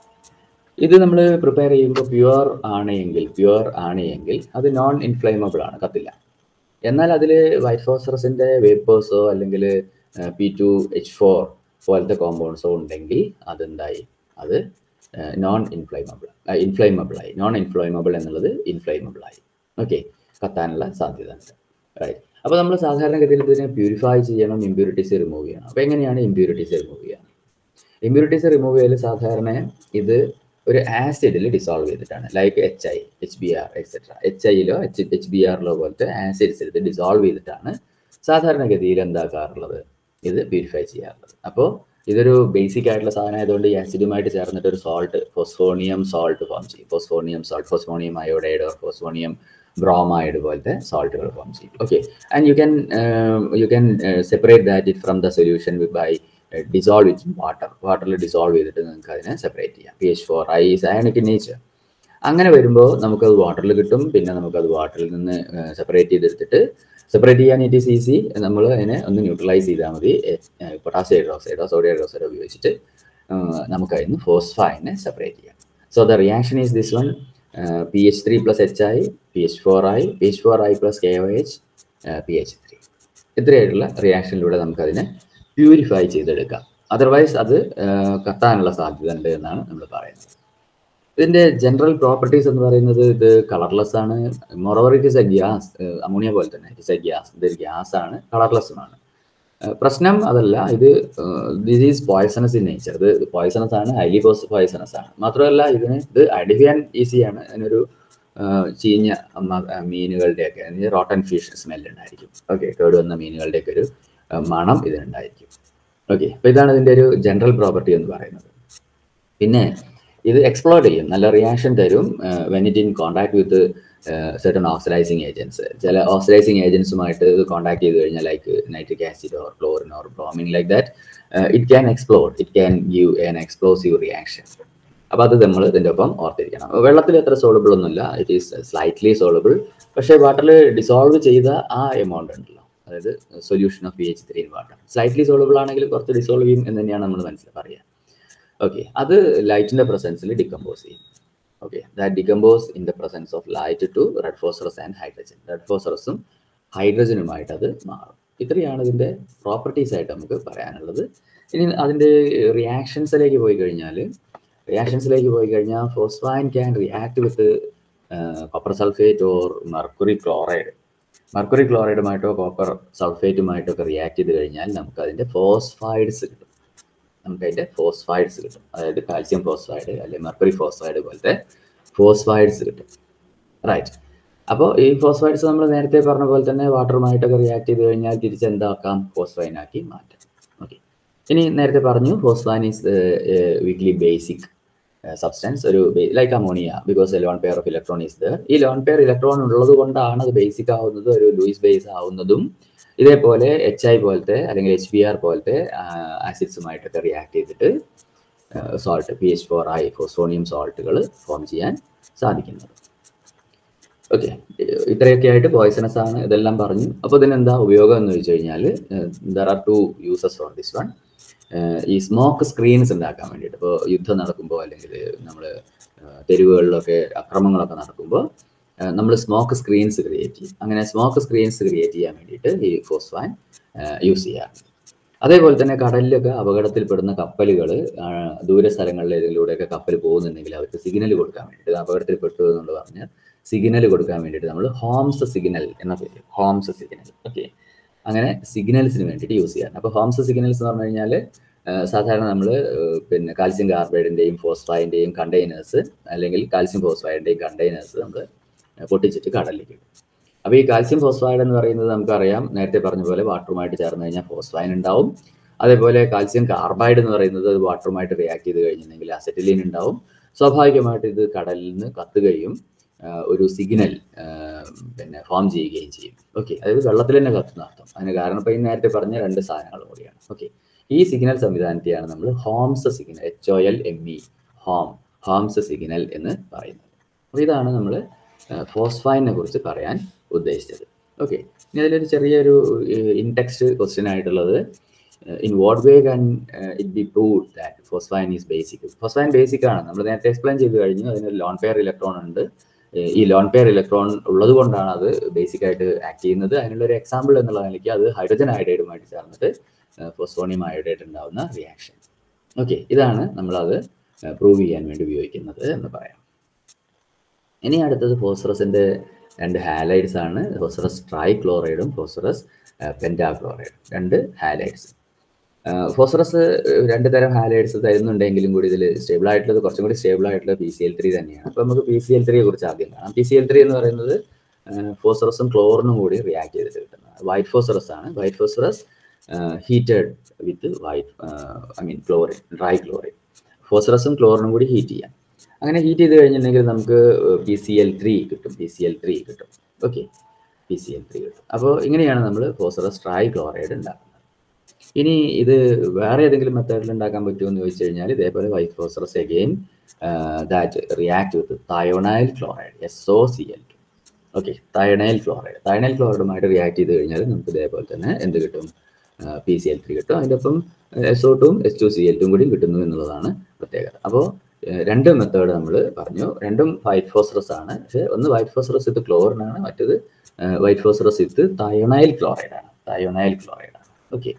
ഇത് നമ്മൾ പ്രിപ്പയർ ചെയ്യുമ്പോൾ പ്യുവർ ആണെങ്കിൽ പ്യുവർ ആണെങ്കിൽ അത് നോൺ ഇൻഫ്ലൈമബിൾ ആണ്, കത്തില്ല. എന്നാൽ അതിൽ വൈറ്റ് ഫോസ്ഫറസിൻ്റെ വേപ്പേഴ്സോ അല്ലെങ്കിൽ പി ടു എച്ച് ഫോർ പോലത്തെ കോമ്പൗണ്ട്സോ ഉണ്ടെങ്കിൽ അതെന്തായി, അത് നോൺ ഇൻഫ്ലൈമബിൾ ഇൻഫ്ലൈമബിളായി നോൺ ഇൻഫ്ലൈമബിൾ എന്നുള്ളത് ഇൻഫ്ലൈമബിളായി. ഓക്കെ, കത്താനുള്ള സാധ്യത ഉണ്ട്. റൈറ്റ്. അപ്പോൾ നമ്മൾ സാധാരണഗതിയിൽ ഇതിനെ പ്യൂരിഫൈ ചെയ്യണം, ഇമ്പ്യൂരിറ്റീസ് റിമൂവ് ചെയ്യണം. അപ്പോൾ എങ്ങനെയാണ് ഇമ്പ്യൂരിറ്റീസ് റിമൂവ് ചെയ്യുക? ഇമ്പ്യൂരിറ്റീസ് റിമൂവ് ചെയ്യൽ സാധാരണ ഇത് ഒരു ആസിഡിൽ ഡിസോൾവ് ചെയ്തിട്ടാണ്, like H I, H B R etcetera. H ഐയിലോ എച്ച് എച്ച് ബി ആറിലോ പോലത്തെ ആസിഡ്സ് എടുത്ത് ഡിസോൾവ് ചെയ്തിട്ടാണ് സാധാരണഗതിയിൽ എന്താക്കാറുള്ളത്, ഇത് പ്യൂരിഫൈ ചെയ്യാറുള്ളത്. അപ്പോൾ ഇതൊരു ബേസിക് ആയിട്ടുള്ള സാധനം ആയതുകൊണ്ട് ഈ ആസിഡുമായിട്ട് ചേർന്നിട്ട് ഒരു സോൾട്ട്, ഫോസ്ഫോണിയം സോൾട്ട് ഫോം ചെയ്യും. Phosphonium salt, phosphonium iodide or phosphonium bromide പോലത്തെ സോൾട്ടുകൾ ഫോം ചെയ്യും. Okay, and you can you can separate that it from the solution by dissolve it in water. വാട്ടറിൽ ഡിസോൾവ് ചെയ്തിട്ട് നിങ്ങൾക്ക് അതിനെ സെപ്പറേറ്റ് ചെയ്യാം. P H four I is ionic in nature. അങ്ങനെ വരുമ്പോൾ നമുക്കത് വാട്ടറിൽ കിട്ടും. പിന്നെ നമുക്കത് വാട്ടറിൽ നിന്ന് സെപ്പറേറ്റ് ചെയ്തെടുത്തിട്ട്, സെപ്പറേറ്റ് ചെയ്യാൻ ഇറ്റ് ഈസ് ഈസി. നമ്മൾ അതിനെ ഒന്ന് ന്യൂട്രലൈസ് ചെയ്താൽ മതി. പൊട്ടാസ്യം ഹൈഡ്രോക്സൈഡോ സോഡിയം ഹൈഡ്രോക്സൈഡോ ഉപയോഗിച്ചിട്ട് നമുക്കതിന് ഫോസ്ഫൈനെ സെപ്പറേറ്റ് ചെയ്യാം. So the reaction is this one, P H three plus H I, P H four I, P H four I plus K O H, P H three. ഇത്രയായിട്ടുള്ള റിയാക്ഷനിലൂടെ നമുക്കതിനെ പ്യൂരിഫൈ ചെയ്തെടുക്കാം. Otherwise അത് കത്താനുള്ള സാധ്യത ഉണ്ട് എന്നാണ് നമ്മൾ പറയുന്നത്. ഇതിൻ്റെ ജനറൽ പ്രോപ്പർട്ടീസ് എന്ന് പറയുന്നത് ഇത് കളർലെസ് ആണ്. Moreover it is a gas, ammonia പോലെ തന്നെ ഇറ്റ് ഇസ് എ ഗ്യാസ്. ഇതൊരു ഗ്യാസ് ആണ്, കളർലെസ്സുമാണ്. പ്രശ്നം അതല്ല, ഇത് this is poisonous in nature. ഇത് പോയ്സണസ് ആണ്, ഹൈലി പോയ്സണസ് ആണ്. മാത്രമല്ല ഇതിന് ഇത് ഐഡന്റിഫൈ ചെയ്യാൻ ഈസിയാണ്. അതിനൊരു ചീഞ്ഞ മീനുകളുടെയൊക്കെ, റോട്ടൻ ഫിഷ് സ്മെൽ ഉണ്ടായിരിക്കും. ഓക്കെ, കേടുവന്ന മീനുകളുടെയൊക്കെ ഒരു മണം ഇതിനുണ്ടായിരിക്കും. ഓക്കെ, അപ്പോൾ ഇതാണ് ഇതിൻ്റെ ഒരു ജനറൽ പ്രോപ്പർട്ടി എന്ന് പറയുന്നത്. പിന്നെ ഇത് എക്സ്പ്ലോർഡ് ചെയ്യും, നല്ല റിയാക്ഷൻ തരും when it in contact with certain oxidising agents. ചില ഓക്സിഡൈസിങ് ഏജൻസുമായിട്ട് ഇത് കോൺടാക്ട് ചെയ്ത് കഴിഞ്ഞാൽ, like nitric acid or chlorine or bromine like that, it can explode, it can give an explosive reaction. അപ്പോൾ അത് നമ്മൾ ഇതിൻ്റെ ഒപ്പം ഓർത്തിരിക്കണം. വെള്ളത്തിൽ അത്ര സോളബിൾ ഒന്നുമില്ല, ഇറ്റ് ഈസ് സ്ലൈറ്റ്ലി സോളബിൾ. പക്ഷേ വാട്ടറിൽ ഡിസോൾവ് ചെയ്ത ആ എമൗണ്ട് ഉണ്ടല്ലോ, അതായത് solution of P H three in water, slightly soluble ആണെങ്കിൽ കുറച്ച് ഡിസോൾവ് ചെയ്യും എന്ന് തന്നെയാണ് നമ്മൾ മനസ്സിൽ പറയുക. ഓക്കെ, അത് ലൈറ്റിൻ്റെ പ്രസൻസിൽ ഡിക്കമ്പോസ് ചെയ്യും. Okay, that decompose in the presence of light to red phosphorus and hydrogen. Red ഫോസ്ഫറസും ഹൈഡ്രജനുമായിട്ട് അത് മാറും. ഇത്രയാണ് ഇതിൻ്റെ പ്രോപ്പർട്ടീസ് ആയിട്ട് നമുക്ക് പറയാനുള്ളത്. ഇനി അതിൻ്റെ റിയാക്ഷൻസിലേക്ക് പോയി കഴിഞ്ഞാൽ റിയാക്ഷൻസിലേക്ക് പോയി കഴിഞ്ഞാൽ phosphine can react with copper sulphate or mercury chloride. Mercury ക്ലോറൈഡുമായിട്ടോ കോപ്പർ സൾഫേറ്റുമായിട്ടോ ഒക്കെ റിയാക്ട് ചെയ്ത് കഴിഞ്ഞാൽ നമുക്ക് അതിൻ്റെ ഫോസ്ഫൈഡ്സ് കിട്ടും. നമുക്ക് അതിൻ്റെ ഫോസ്ഫൈഡ്സ് കിട്ടും. അതായത് കാൽസ്യം ഫോസ്ഫൈഡ് അല്ലെങ്കിൽ മെർക്കുറി ഫോസ്ഫൈഡ് പോലത്തെ ഫോസ്ഫൈഡ്സ് കിട്ടും. റൈറ്റ്. അപ്പോൾ ഈ ഫോസ്ഫൈഡ്സ് നമ്മൾ നേരത്തെ പറഞ്ഞ പോലെ തന്നെ വാട്ടറുമായിട്ടൊക്കെ റിയാക്ട് ചെയ്ത് കഴിഞ്ഞാൽ തിരിച്ചെന്താക്കാം, ഫോസ്ഫൈനാക്കി മാറ്റാം. ഓക്കെ, ഇനി നേരത്തെ പറഞ്ഞു phosphine is weakly basic substance, ഒരു like ammonia, because lone pair of electron is there. ഈ ലോൺ പെയർ ഇലക്ട്രോൺ ഉള്ളത് കൊണ്ടാണ് അത് ബേസിക് ആവുന്നത്, ഒരു ലൂയിസ് ബേസ് ആവുന്നതും. ഇതേപോലെ എച്ച് ഐ പോലത്തെ അല്ലെങ്കിൽ എച്ച് ബി ആർ പോലത്തെ ആസിഡ്സുമായിട്ടൊക്കെ റിയാക്ട് ചെയ്തിട്ട് salt P H four I phosphonium സോൾട്ടുകൾ ഫോം ചെയ്യാൻ സാധിക്കുന്നത്. ഓക്കെ, ഇത്രയൊക്കെ ആയിട്ട് പോയ്സണസ് ആണ്, ഇതെല്ലാം പറഞ്ഞു. അപ്പോൾ ഇതിനെന്താ ഉപയോഗം എന്ന് ചോദിച്ചു കഴിഞ്ഞാൽ, there are two uses for this one. ഈ സ്മോക്ക് സ്ക്രീൻസ് ഉണ്ടാക്കാൻ വേണ്ടിയിട്ട്, ഇപ്പോൾ യുദ്ധം നടക്കുമ്പോൾ അല്ലെങ്കിൽ നമ്മൾ തെരുവുകളിലൊക്കെ അക്രമങ്ങളൊക്കെ നടക്കുമ്പോൾ നമ്മൾ സ്മോക്ക് സ്ക്രീൻസ് ക്രിയേറ്റ് ചെയ്യും. അങ്ങനെ സ്മോക്ക് സ്ക്രീൻസ് ക്രിയേറ്റ് ചെയ്യാൻ വേണ്ടിയിട്ട് ഈ ഫോസ്ഫൈൻ യൂസ് ചെയ്യാറുണ്ട്. അതേപോലെ തന്നെ കടലിലൊക്കെ അപകടത്തിൽപ്പെടുന്ന കപ്പലുകൾ, ദൂര സ്ഥലങ്ങളിൽ ഇതിലൂടെയൊക്കെ കപ്പൽ പോകുന്നുണ്ടെങ്കിൽ അവർക്ക് സിഗ്നൽ കൊടുക്കാൻ വേണ്ടിയിട്ട്, അപകടത്തിൽപ്പെട്ടു എന്നുള്ള പറഞ്ഞാൽ സിഗ്നൽ കൊടുക്കാൻ വേണ്ടിയിട്ട് നമ്മൾ ഹോംസ് സിഗ്നൽ എന്ന പേര്, ഹോംസ് സിഗ്നൽ. ഓക്കെ, അങ്ങനെ സിഗ്നൽസിന് വേണ്ടിയിട്ട് യൂസ് ചെയ്യാറ്. അപ്പോൾ ഹോംസ് സിഗ്നൽസ് എന്ന് പറഞ്ഞു കഴിഞ്ഞാൽ സാധാരണ നമ്മൾ പിന്നെ കാൽസ്യം കാർബൈഡിൻ്റെയും ഫോസ്ഫൈൻ്റെയും കണ്ടെയ്നേഴ്സ് അല്ലെങ്കിൽ കാൽസ്യം ഫോസ്ഫൈഡിൻ്റെയും കണ്ടെയ്നേഴ്സ് നമ്മൾ പൊട്ടിച്ചിട്ട് കടലിലേക്ക് ഇടും. അപ്പോൾ ഈ കാൽസ്യം ഫോസ്ഫൈഡ് എന്ന് പറയുന്നത് നമുക്കറിയാം, നേരത്തെ പറഞ്ഞ പോലെ വാട്ടറുമായിട്ട് ചേർന്ന് കഴിഞ്ഞാൽ ഫോസ്ഫൈൻ ഉണ്ടാവും. അതേപോലെ കാൽസ്യം കാർബൈഡ് എന്ന് പറയുന്നത് വാട്ടറുമായിട്ട് റിയാക്ട് ചെയ്ത് കഴിഞ്ഞിട്ടുണ്ടെങ്കിൽ അസറ്റിലീൻ ഉണ്ടാവും. സ്വാഭാവികമായിട്ട് ഇത് കടലിൽ നിന്ന് കത്തുകയും ഒരു സിഗ്നൽ പിന്നെ ഫോം ചെയ്യുകയും ചെയ്യും. ഓക്കെ, അതായത് വെള്ളത്തിൽ തന്നെ കത്തുന്ന അർത്ഥം. അതിന് കാരണം ഇപ്പോൾ ഈ നേരത്തെ പറഞ്ഞ രണ്ട് സാധനങ്ങൾ കൂടിയാണ്. ഓക്കെ, ഈ സിഗ്നൽ സംവിധാനത്തെയാണ് നമ്മൾ Holmes signal, H O L M E, home Holmes signal എന്ന് പറയുന്നത്. അപ്പോൾ ഇതാണ് നമ്മൾ ഫോസ്ഫൈനെ കുറിച്ച് പറയാൻ ഉദ്ദേശിച്ചത്. ഓക്കെ, ഇനി അതിലൊരു ചെറിയൊരു ഇൻടെക്സ്റ്റ് ക്വസ്റ്റ്യൻ ആയിട്ടുള്ളത്, in what way can it be proved that phosphine is basic. Phosphine basic ആണ്, നമ്മൾ നേരത്തെ എക്സ്പ്ലെയിൻ ചെയ്ത് കഴിഞ്ഞു. അതിന് ലോൺ പെയർ ഇലക്ട്രോൺ ഉണ്ട്. ഈ ലോൺ പെയർ ഇലക്ട്രോൺ ഉള്ളത് കൊണ്ടാണ് അത് ബേസിക് ആയിട്ട് ആക്ട് ചെയ്യുന്നത്. അതിനുള്ളൊരു എക്സാമ്പിൾ എന്നുള്ള നിലയ്ക്ക് അത് ഹൈഡ്രജൻ അയോഡൈഡുമായിട്ട് ചേർന്നിട്ട് ഫോസ്ഫോണിയം അയോഡൈഡ് ഉണ്ടാവുന്ന റിയാക്ഷൻ. ഓക്കെ, ഇതാണ് നമ്മളത് പ്രൂവ് ചെയ്യാൻ വേണ്ടി ഉപയോഗിക്കുന്നത് എന്ന് പറയാം. ഇനി അടുത്തത് ഫോസ്ഫറസിൻ്റെ രണ്ട് ഹാലൈഡ്സ് ആണ്. ഫോസ്ഫറസ് ട്രൈക്ലോറൈഡും ഫോസ്ഫറസ് പെൻറ്റാക്ലോറൈഡും, രണ്ട് ഹാലൈഡ്സ്. ഫോസ്ഫറസ് രണ്ട് തരം ഹാലൈഡ്സ് തരുന്നുണ്ടെങ്കിലും കൂടി ഇതിൽ സ്റ്റേബിൾ ആയിട്ടുള്ളത് കുറച്ചും കൂടി സ്റ്റേബിൾ ആയിട്ടുള്ളത് പി സി എൽ ത്രീ തന്നെയാണ്. അപ്പോൾ നമുക്ക് പി സി എൽ ത്രീയെ കുറിച്ച് ആദ്യം കാണാം. പി സി എൽ ത്രീ എന്ന് പറയുന്നത് ഫോസ്ഫറസും ക്ലോറിനും കൂടി റിയാക്ട് ചെയ്തിട്ട് കിട്ടുന്നത് വൈറ്റ് ഫോസ്ഫറസ് ആണ്. White phosphorus heated with white I mean chlorine, dry chlorine. ഫോസ്ഫറസും ക്ലോറിനും കൂടി ഹീറ്റ് ചെയ്യാം. അങ്ങനെ ഹീറ്റ് ചെയ്ത് കഴിഞ്ഞിട്ടുണ്ടെങ്കിൽ നമുക്ക് പി സി എൽ ത്രീ കിട്ടും. പി സി എൽ ത്രീ കിട്ടും. Okay, P C L three കിട്ടും. അപ്പോൾ ഇങ്ങനെയാണ് നമ്മൾ ഫോസ്ഫറസ് ട്രൈ ക്ലോറൈഡ് ഉണ്ടാക്കുന്നത്. ഇനി ഇത് വേറെ ഏതെങ്കിലും മെത്തേഡിൽ ഉണ്ടാക്കാൻ പറ്റുമോ എന്ന് ചോദിച്ചു കഴിഞ്ഞാൽ ഇതേപോലെ white phosphorus again that react with thionyl chloride S O C L two. Okay, thionyl chloride thionyl ക്ലോറൈഡുമായിട്ട് റിയാക്ട് ചെയ്ത് കഴിഞ്ഞാൽ നമുക്ക് ഇതേപോലെ തന്നെ എന്ത് കിട്ടും? പി സി എൽ ത്രീ കിട്ടും. അതിൻ്റെ ഒപ്പം എസ് ഒ ടും എസ് ടു സി എൽ ടും കൂടി കിട്ടുന്നു എന്നുള്ളതാണ് പ്രത്യേകത. അപ്പോൾ രണ്ട് മെത്തേഡ് നമ്മൾ പറഞ്ഞു. രണ്ടും വൈറ്റ് ഫോസ്ഫറസ് ആണ്. പക്ഷേ ഒന്ന് വൈറ്റ് ഫോസ്ഫറസ് വിത്ത് ക്ലോറിൻ ആണ്, മറ്റേത് white phosphorus with thionyl chloride ആണ്. തയോണൈൽ ക്ലോറൈഡ് ആണ്. ഓക്കെ,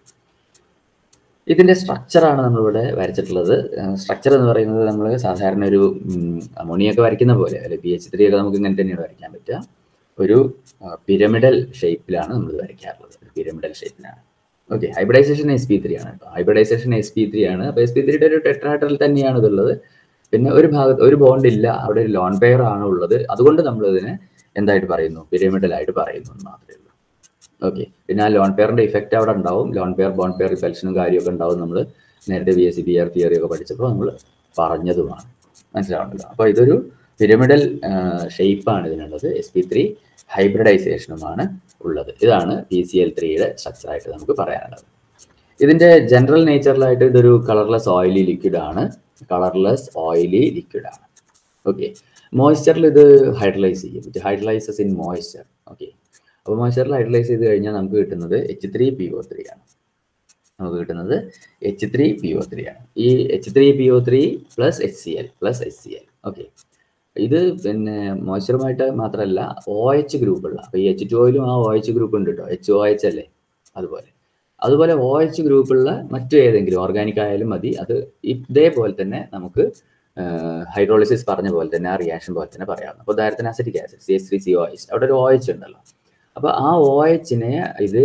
ഇതിൻ്റെ സ്ട്രക്ചറാണ് നമ്മളിവിടെ വരച്ചിട്ടുള്ളത്. സ്ട്രക്ചർ എന്ന് പറയുന്നത് നമ്മൾ സാധാരണ ഒരു അമോണിയൊക്കെ വരയ്ക്കുന്ന പോലെ, അല്ലെങ്കിൽ പി എച്ച് ത്രീ ഒക്കെ നമുക്ക് ഇങ്ങനെ തന്നെയാണ് വരയ്ക്കാൻ പറ്റുക. ഒരു പിരമിഡൽ ഷേപ്പിലാണ് നമ്മൾ വരയ്ക്കാറുള്ളത്. പിരമിഡൽ ഷേപ്പിലാണ്. Okay, hybridisation S P three ആണ് കേട്ടോ. ഹൈബ്രിഡൈസേഷൻ എസ് പി ത്രീ ആണ്. അപ്പോൾ എസ് പി ത്രീയുടെ ഒരു ടെട്രാഹെഡ്രൽ തന്നെയാണ് ഇതുള്ളത്. പിന്നെ ഒരു ഭാഗത്ത് ഒരു ബോണ്ട് ഇല്ല, അവിടെ ഒരു ലോൺ പെയർ ആണ് ഉള്ളത്. അതുകൊണ്ട് നമ്മൾ ഇതിനെ എന്തായിട്ട് പറയുന്നു? പിരമിഡലായിട്ട് പറയുന്നു എന്ന് മാത്രമേ ഉള്ളൂ. ഓക്കെ, പിന്നെ ആ ലോൺ പെയറിന്റെ ഇഫക്റ്റ് അവിടെ ഉണ്ടാവും. ലോൺ പെയർ ബോണ്ട് പെയർ റിപ്പൽഷനും കാര്യമൊക്കെ ഉണ്ടാവും. നമ്മൾ നേരത്തെ B S C B R theory ഒക്കെ പഠിച്ചപ്പോൾ നമ്മൾ പറഞ്ഞതുമാണ്. മനസ്സിലാവുന്നല്ലോ. അപ്പോൾ ഇതൊരു പിരമിഡൽ ഷേപ്പാണ് ഇതിനുള്ളത്. എസ് പി ത്രീ ഹൈബ്രിഡൈസേഷനുമാണ് ഉള്ളത്. ഇതാണ് പി സി എൽ ത്രീയുടെ സ്ട്രക്ചറായിട്ട് നമുക്ക് പറയാനുള്ളത്. ഇതിൻ്റെ ജനറൽ നേച്ചറിലായിട്ട് ഇതൊരു കളർലെസ് ഓയിലി ലിക്വിഡ് ആണ്. കളർലെസ് ഓയിലി ലിക്വിഡ് ആണ്. ഓക്കെ, മോയ്സ്ചറിൽ ഇത് ഹൈഡ്രലൈസ് ചെയ്യും. It hydrolyses in moisture. Okay, അപ്പോൾ മോയ്സ്ചറിൽ ഹൈഡ്രലൈസ് ചെയ്ത് കഴിഞ്ഞാൽ നമുക്ക് കിട്ടുന്നത് H three P O three ആണ്. നമുക്ക് കിട്ടുന്നത് H three P O three ആണ്. ഈ H three P O three plus H C L plus H C L. Okay, ഇത് പിന്നെ മോയ്സ്ചറുമായിട്ട് മാത്രമല്ല ഒ എച്ച് ഗ്രൂപ്പുള്ള, അപ്പോൾ ഈ എച്ച് ടു ഓയിലും ആ ഒ എച്ച് ഗ്രൂപ്പ് ഉണ്ട് കേട്ടോ. എച്ച് ഒ എച്ച് അല്ലേ, അതുപോലെ അതുപോലെ ഒ എച്ച് ഗ്രൂപ്പുള്ള മറ്റു ഏതെങ്കിലും ഓർഗാനിക് ആയാലും മതി. അത് ഇതേപോലെ തന്നെ നമുക്ക് ഹൈഡ്രോളിസിസ് പറഞ്ഞ പോലെ തന്നെ ആ റിയാക്ഷൻ പോലെ തന്നെ പറയാവുന്നത്. അപ്പോൾ ഉദാഹരണത്തിന് acetic acid C H three C O H, അവിടെ ഒരു ഒ എച്ച് ഉണ്ടല്ലോ. അപ്പോൾ ആ ഒ എച്ചിനെ ഇത്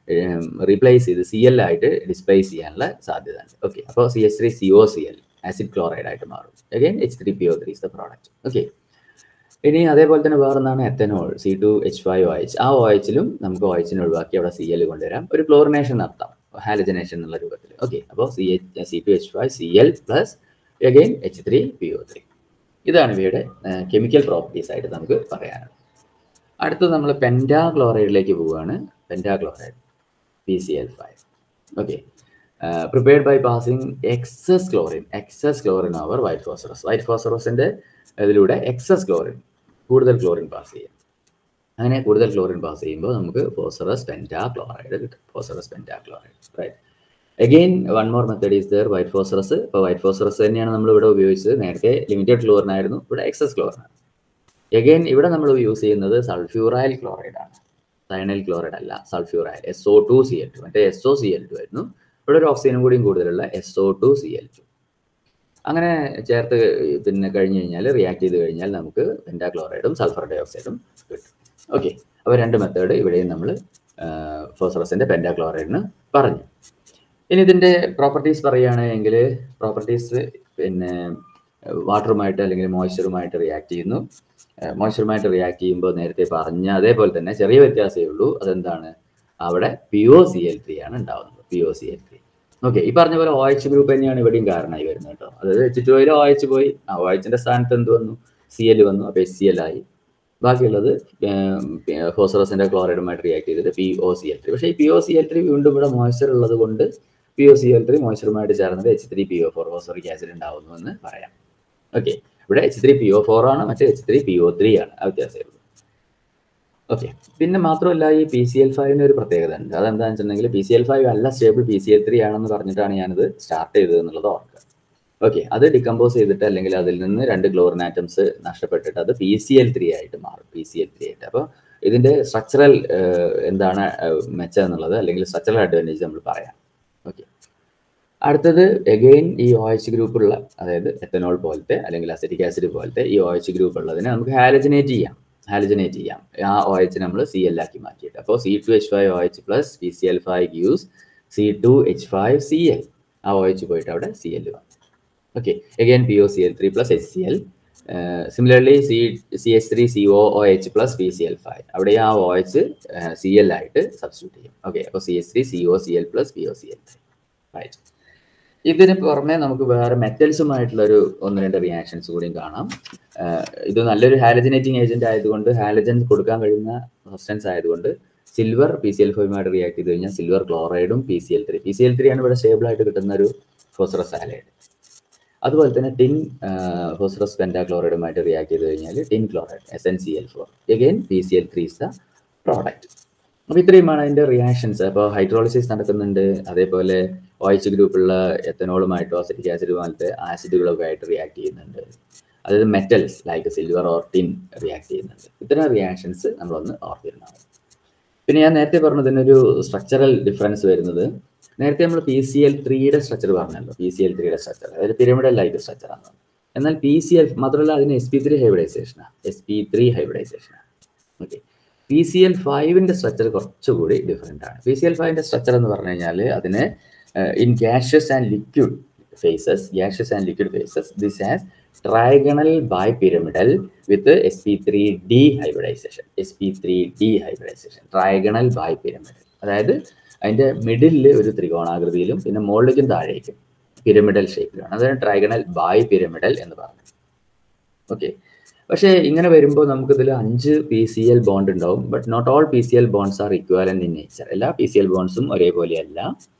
റീപ്ലേസ് ചെയ്ത് സി എൽ ആയിട്ട് ഡിസ്പ്ലേസ് ചെയ്യാനുള്ള സാധ്യത ഉണ്ട്. ഓക്കെ, അപ്പോൾ C H three C O C L acid chloride ആയിട്ട് മാറും. Again H three P O three is the product. Okay, ഇനി അതേപോലെ തന്നെ വേറൊന്നാണ് ethanol C two H five O H. ആ ഒ എച്ചിലും നമുക്ക് ഒ എച്ചിനെ ഒഴിവാക്കി അവിടെ സി എൽ കൊണ്ടുവരാം. ഒരു ക്ലോറിനേഷൻ നടത്താം, ഹാലജനേഷൻ എന്നുള്ള രൂപത്തിൽ. ഓക്കെ, അപ്പോൾ C H C two H five C L plus again H three P O three. ഇതാണ് ഇവയുടെ കെമിക്കൽ പ്രോപ്പർട്ടീസ് ആയിട്ട് നമുക്ക് പറയാനുള്ളത്. അടുത്തത് നമ്മൾ പെൻറ്റാ ക്ലോറൈഡിലേക്ക് പോവുകയാണ്. Penta chloride P C L five. Okay, prepared by passing excess chlorine excess chlorine over white phosphorus. White ഫോസ്ഫറസിൻ്റെ ഇതിലൂടെ എക്സസ് ക്ലോറിൻ, കൂടുതൽ ക്ലോറിൻ പാസ് ചെയ്യും. അങ്ങനെ കൂടുതൽ ക്ലോറിൻ പാസ് ചെയ്യുമ്പോൾ നമുക്ക് ഫോസ്ഫറസ് പെൻറ്റാ ക്ലോറൈഡ് കിട്ടും. Phosphorus penta chloride. Right, again one more method is there white phosphorus. ഇപ്പോൾ വൈറ്റ് ഫോസ്ഫറസ് തന്നെയാണ് നമ്മൾ ഇവിടെ ഉപയോഗിച്ചത്. നേരത്തെ ലിമിറ്റഡ് ക്ലോറിൻ ആയിരുന്നു, ഇവിടെ എക്സസ് ക്ലോറിൻ ആണ്. അഗെയിൻ ഇവിടെ നമ്മൾ യൂസ് ചെയ്യുന്നത് സൾഫ്യൂറൈൽ ക്ലോറൈഡ് ആണ്. സയനൈൽ ക്ലോറൈഡ് അല്ല, sulphuryl S O two C L two. മറ്റേ S O C L two ആയിരുന്നു. ഇവിടെ ഒരു ഓക്സിജനും കൂടിയും കൂടുതലുള്ള S O two C L two. അങ്ങനെ ചേർത്ത് പിന്നെ കഴിഞ്ഞ് കഴിഞ്ഞാൽ റിയാക്ട് ചെയ്ത് കഴിഞ്ഞാൽ നമുക്ക് പെൻറ്റാ ക്ലോറൈഡും സൾഫർ ഡൈ ഓക്സൈഡും കിട്ടും. ഓക്കെ, അപ്പോൾ രണ്ട് മെത്തേഡ് ഇവിടെയും നമ്മൾ ഫോസ്ഫറസിൻ്റെ പെൻറ്റാ ക്ലോറൈഡിന് പറഞ്ഞു. ഇനി ഇതിൻ്റെ പ്രോപ്പർട്ടീസ് പറയുകയാണെങ്കിൽ പ്രോപ്പർട്ടീസ് പിന്നെ വാട്ടറുമായിട്ട് അല്ലെങ്കിൽ മോയ്സ്ചറുമായിട്ട് റിയാക്ട് ചെയ്യുന്നു. മോയ്സ്ചറുമായിട്ട് റിയാക്ട് ചെയ്യുമ്പോൾ നേരത്തെ പറഞ്ഞ അതേപോലെ തന്നെ ചെറിയ വ്യത്യാസമേ ഉള്ളൂ. അതെന്താണ്? അവിടെ P O C L three ആണ് ഉണ്ടാവുന്നത്. P O C L three. Okay, ഈ പറഞ്ഞ പോലെ ഒ എച്ച് ഗ്രൂപ്പ് തന്നെയാണ് ഇവിടെയും കാരണമായി വരുന്നത് കേട്ടോ. അതായത് H two oil O H പോയി, ആ ഒ എച്ചിൻ്റെ സ്ഥാനത്ത് എന്ത് വന്നു? സി എൽ വന്നു. അപ്പോൾ എച്ച് സി എൽ ആയി. ബാക്കിയുള്ളത് ഫോസ്ഫറസിൻ്റെ ക്ലോറൈഡുമായിട്ട് റിയാക്ട് ചെയ്തിട്ട് P O C L three. പക്ഷേ ഈ P O C L three വീണ്ടും ഇവിടെ മോയ്സ്ചർ ഉള്ളത് കൊണ്ട് P O C L three മോയ്സ്ചറുമായിട്ട് ചേർന്നത് H three P O four phosphoric acid ഉണ്ടാവുന്നു എന്ന് പറയാം. ഓക്കെ, ഇവിടെ H three P O four ആണ്, മറ്റേ H three P O three ആണ്. ആ വ്യത്യാസമേ ഉള്ളൂ. ഓക്കെ, പിന്നെ മാത്രമല്ല ഈ പി സി എൽ ഫൈവിന് ഒരു പ്രത്യേകത ഉണ്ട്. അതെന്താണെന്ന് വെച്ചിട്ടുണ്ടെങ്കിൽ പി സി എൽ ഫൈവ് അല്ല stable P C L three ആണെന്ന് പറഞ്ഞിട്ടാണ് ഞാനത് സ്റ്റാർട്ട് ചെയ്തത് എന്നുള്ളത് ഓർക്കുക. ഓക്കെ, അത് ഡികമ്പോസ് ചെയ്തിട്ട് അല്ലെങ്കിൽ അതിൽ നിന്ന് രണ്ട് ക്ലോറിൻ ആറ്റംസ് നഷ്ടപ്പെട്ടിട്ട് അത് പി സി എൽ ത്രീ ആയിട്ട് മാറും. പി സി എൽ ത്രീ ആയിട്ട്. അപ്പോൾ ഇതിൻ്റെ സ്ട്രക്ചറൽ എന്താണ് മെച്ചം എന്നുള്ളത് അല്ലെങ്കിൽ സ്ട്രക്ചറൽ അഡ്വാൻറ്റേജ് നമ്മൾ പറയാം. ഓക്കെ, അടുത്തത് എഗെയിൻ ഈ ഒ എച്ച് ഗ്രൂപ്പുള്ള, അതായത് എത്തനോൾ പോലത്തെ അല്ലെങ്കിൽ അസറ്റിക് ആസിഡ് പോലത്തെ ഈ ഒ എച്ച് ഗ്രൂപ്പ് ഉള്ളതിനെ നമുക്ക് ഹാലജനേറ്റ് ചെയ്യാം. ഹാലജനേറ്റ് ചെയ്യാം ആ ഒ എച്ച് നമ്മൾ സി എൽ ആക്കി മാറ്റിയിട്ട്. അപ്പോൾ C two H five O H plus P C L five gives C two H five C L, ആ ഒ എച്ച് പോയിട്ട് അവിടെ സി എൽ വന്നു. Okay, again P O C L three plus H C L. Similarly C C H three C O O H plus P C L five, അവിടെ ആ O H C L ആയിട്ട് substitute ചെയ്യും. Okay, അപ്പോൾ C H three C O C L plus P O C L three. Right. ഇതിന് പുറമെ നമുക്ക് വേറെ മെറ്റൽസുമായിട്ടുള്ളൊരു ഒന്ന് രണ്ട് റിയാക്ഷൻസ് കൂടിയും കാണാം. ഇത് നല്ലൊരു ഹാലജനേറ്റിംഗ് ഏജന്റ് ആയതുകൊണ്ട്, ഹാലജൻ കൊടുക്കാൻ കഴിയുന്ന സബ്സ്റ്റൻസ് ആയതുകൊണ്ട് സിൽവർ പി സി എൽ ഫൈവുമായിട്ട് റിയാക്ട് ചെയ്ത് കഴിഞ്ഞാൽ സിൽവർ ക്ലോറൈഡും P C L three P C L three ആണ് ഇവിടെ സ്റ്റേബിൾ ആയിട്ട് കിട്ടുന്ന ഒരു ഫോസ്ഫറസ് ഹാലൈഡ്. അതുപോലെ തന്നെ ടിൻ ഫോസ്ഫറസ് പെൻറ്റാക്ലോറൈഡുമായിട്ട് റിയാക്ട് ചെയ്ത് കഴിഞ്ഞാൽ tin chloride S N C L four, again P C L three is the product. അപ്പോൾ ഇത്രയുമാണ് അതിൻ്റെ റിയാക്ഷൻസ്. അപ്പോൾ ഹൈഡ്രോളിസിസ് നടക്കുന്നുണ്ട്, അതേപോലെ ഒ എച്ച് ഗ്രൂപ്പുള്ള എത്തനോളുമായിട്ടോ അസിറ്റിക് ആസിഡ് പോലത്തെ ആസിഡുകളൊക്കെ ആയിട്ട് റിയാക്ട് ചെയ്യുന്നുണ്ട്. അതായത് metals like silver or tin react ചെയ്യുന്നുണ്ട്. ഇത്തരം റിയാക്ഷൻസ് നമ്മളൊന്ന് ഓർത്തിരുന്നാണ്. പിന്നെ ഞാൻ നേരത്തെ പറഞ്ഞതിനൊരു സ്ട്രക്ചറൽ ഡിഫറൻസ് വരുന്നത്, നേരത്തെ നമ്മൾ പി സി എൽ ത്രീയുടെ സ്ട്രക്ചർ പറഞ്ഞല്ലോ, പി സി എൽ ത്രീയുടെ സ്ട്രക്ചർ അതായത് പിരമിഡൽ ലൈക്ക് സ്ട്രക്ചറാണ്. എന്നാൽ പി സി എൽ മാത്രമല്ല അതിന് എസ് പി ത്രീ ഹൈബ്രിഡൈസേഷനാണ്, എസ് പി ത്രീ ഹൈബ്രിഡൈസേഷനാണ്. ഓക്കെ, പി സി എൽ ഫൈവിൻ്റെ സ്ട്രക്ചർ കുറച്ചുകൂടി ഡിഫറെൻ്റ് ആണ്. പി സി എൽ ഫൈവിൻ്റെ സ്ട്രക്ചർ എന്ന് പറഞ്ഞു കഴിഞ്ഞാൽ അതിന് in gaseous and liquid phases, gaseous and liquid phases, this has trigonal bipyramidal with S P three D hybridization. S P three D hybridization, trigonal bipyramidal. അതായത് അതിൻ്റെ മിഡിലിൽ ഒരു ത്രികോണാകൃതിയിലും പിന്നെ മുകളിലേക്കും താഴേക്കും പിരമിഡൽ ഷേപ്പിലാണ്. അതാണ് ട്രൈഗണൽ ബൈപിരമിഡൽ എന്ന് പറയുന്നത്. ഓക്കെ, പക്ഷേ ഇങ്ങനെ വരുമ്പോൾ നമുക്കിതിൽ അഞ്ച് പി സി എൽ ബോണ്ട് ഉണ്ടാവും. But not all P C L bonds are equivalent in nature. എല്ലാ പി സി എൽ ബോണ്ട്സും ഒരേപോലെയല്ല,